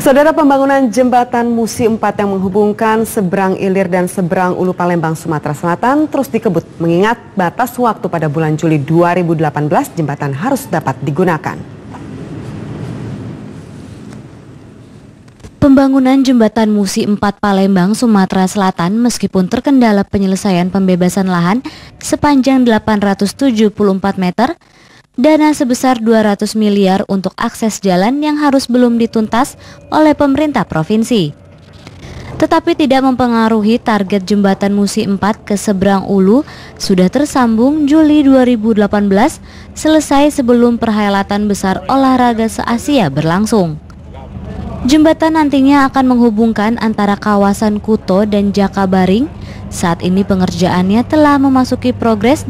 Saudara, pembangunan jembatan Musi 4 yang menghubungkan seberang Ilir dan seberang Ulu Palembang, Sumatera Selatan terus dikebut mengingat batas waktu pada bulan Juli 2018 jembatan harus dapat digunakan. Pembangunan jembatan Musi 4 Palembang, Sumatera Selatan meskipun terkendala penyelesaian pembebasan lahan sepanjang 874 meter, dana sebesar 200 miliar untuk akses jalan yang harus belum dituntas oleh pemerintah provinsi. Tetapi tidak mempengaruhi target jembatan Musi 4 ke seberang Ulu sudah tersambung Juli 2018 selesai sebelum perhelatan besar olahraga se-Asia berlangsung. Jembatan nantinya akan menghubungkan antara kawasan Kuto dan Jakabaring. Saat ini pengerjaannya telah memasuki progres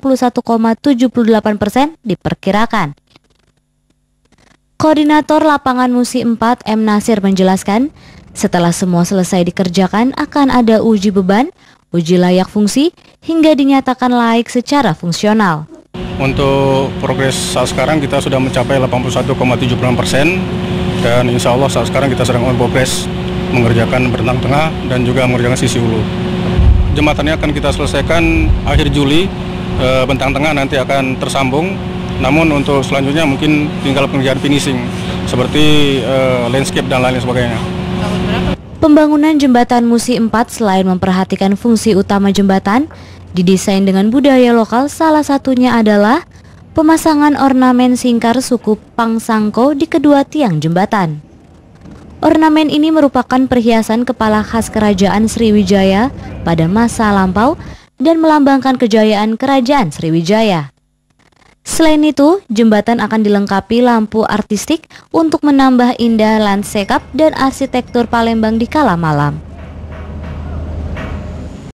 81,78% diperkirakan. Koordinator lapangan Musi 4 M. Nasir menjelaskan, setelah semua selesai dikerjakan akan ada uji beban, uji layak fungsi, hingga dinyatakan layak secara fungsional. Untuk progres saat sekarang kita sudah mencapai 81,76%. Dan insya Allah saat sekarang kita sedang progres mengerjakan bentang tengah dan juga mengerjakan sisi hulu. Jembatannya akan kita selesaikan akhir Juli, bentang tengah nanti akan tersambung. Namun untuk selanjutnya mungkin tinggal pengerjaan finishing seperti landscape dan lain sebagainya. Pembangunan jembatan Musi 4 selain memperhatikan fungsi utama jembatan, didesain dengan budaya lokal, salah satunya adalah pemasangan ornamen singkar suku Pangsangko di kedua tiang jembatan. Ornamen ini merupakan perhiasan kepala khas Kerajaan Sriwijaya pada masa lampau dan melambangkan kejayaan Kerajaan Sriwijaya. Selain itu, jembatan akan dilengkapi lampu artistik untuk menambah indah landscape dan arsitektur Palembang di kala malam.